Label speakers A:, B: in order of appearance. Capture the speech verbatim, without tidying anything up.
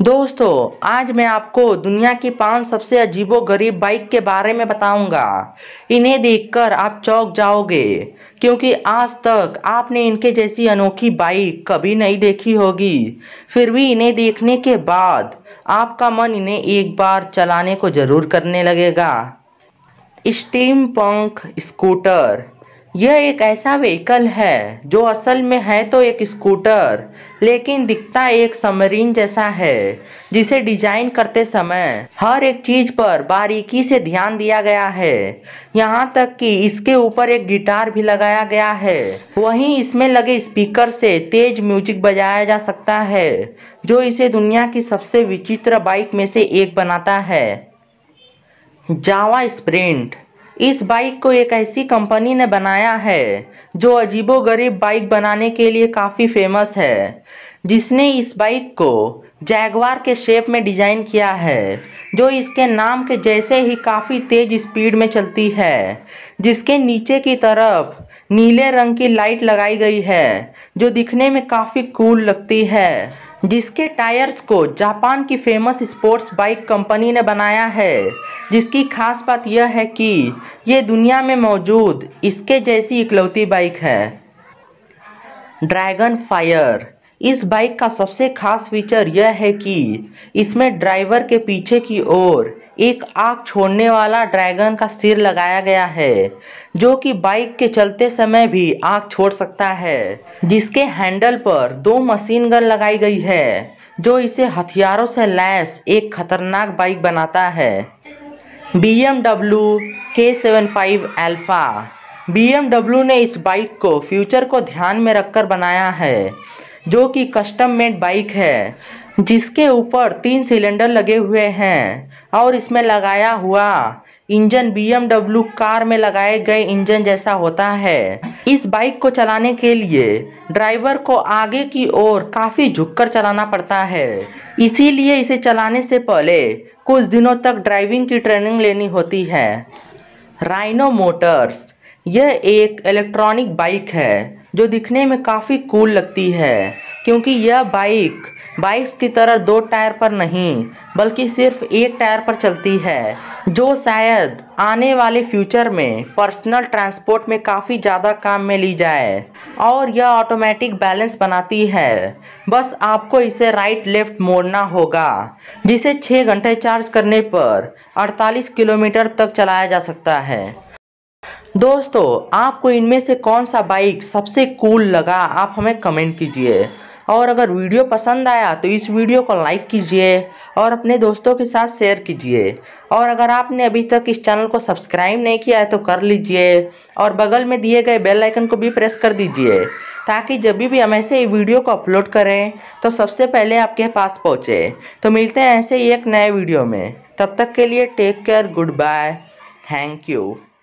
A: दोस्तों, आज मैं आपको दुनिया की पांच सबसे अजीबो-गरीब बाइक के बारे में बताऊंगा। इन्हें देखकर आप चौंक जाओगे, क्योंकि आज तक आपने इनके जैसी अनोखी बाइक कभी नहीं देखी होगी। फिर भी इन्हें देखने के बाद आपका मन इन्हें एक बार चलाने को जरूर करने लगेगा। Steampunk scooter. यह एक ऐसा व्हीकल है जो असल में है तो एक स्कूटर, लेकिन दिखता एक सबमरीन जैसा है, जिसे डिजाइन करते समय हर एक चीज पर बारीकी से ध्यान दिया गया है। यहाँ तक कि इसके ऊपर एक गिटार भी लगाया गया है। वहीं इसमें लगे स्पीकर से तेज म्यूजिक बजाया जा सकता है, जो इसे दुनिया की सबसे विचित्र बाइक में से एक बनाता है। जावा स्प्रिंट। इस बाइक को एक ऐसी कंपनी ने बनाया है जो अजीबोगरीब बाइक बनाने के लिए काफ़ी फेमस है, जिसने इस बाइक को जैगवार के शेप में डिज़ाइन किया है, जो इसके नाम के जैसे ही काफ़ी तेज स्पीड में चलती है। जिसके नीचे की तरफ नीले रंग की लाइट लगाई गई है, जो दिखने में काफ़ी कूल लगती है। जिसके टायर्स को जापान की फेमस स्पोर्ट्स बाइक कंपनी ने बनाया है, जिसकी खास बात यह है कि ये दुनिया में मौजूद इसके जैसी इकलौती बाइक है। Dragon fire. इस बाइक का सबसे खास फीचर यह है कि इसमें ड्राइवर के पीछे की ओर एक आग छोड़ने वाला ड्रैगन का सिर लगाया गया है, जो कि बाइक के चलते समय भी आग छोड़ सकता है। जिसके हैंडल पर दो मशीन गन लगाई गई है, जो इसे हथियारों से लैस एक खतरनाक बाइक बनाता है। बी एम डब्ल्यू के seven five alpha. B M W ने इस बाइक को फ्यूचर को ध्यान में रखकर बनाया है, जो कि कस्टम मेड बाइक है, जिसके ऊपर तीन सिलेंडर लगे हुए हैं और इसमें लगाया हुआ engine B M W car में लगाए गए इंजन जैसा होता है। इस बाइक को चलाने के लिए ड्राइवर को आगे की ओर काफ़ी झुककर चलाना पड़ता है, इसीलिए इसे चलाने से पहले कुछ दिनों तक ड्राइविंग की ट्रेनिंग लेनी होती है। Rhino Motors. यह एक इलेक्ट्रॉनिक बाइक है जो दिखने में काफ़ी कूल लगती है, क्योंकि यह बाइक बाइक्स की तरह दो टायर पर नहीं बल्कि सिर्फ एक टायर पर चलती है, जो शायद आने वाले फ्यूचर में पर्सनल ट्रांसपोर्ट में काफ़ी ज़्यादा काम में ली जाए। और यह ऑटोमेटिक बैलेंस बनाती है, बस आपको इसे राइट लेफ्ट मोड़ना होगा, जिसे छः घंटे चार्ज करने पर अड़तालीस किलोमीटर तक चलाया जा सकता है। दोस्तों, आपको इनमें से कौन सा बाइक सबसे कूल लगा, आप हमें कमेंट कीजिए। और अगर वीडियो पसंद आया तो इस वीडियो को लाइक कीजिए और अपने दोस्तों के साथ शेयर कीजिए। और अगर आपने अभी तक इस चैनल को सब्सक्राइब नहीं किया है तो कर लीजिए, और बगल में दिए गए बेल आइकन को भी प्रेस कर दीजिए, ताकि जब भी हम ऐसे वीडियो को अपलोड करें तो सबसे पहले आपके पास पहुँचे। तो मिलते हैं ऐसे ही एक नए वीडियो में, तब तक के लिए take care, goodbye, thank you.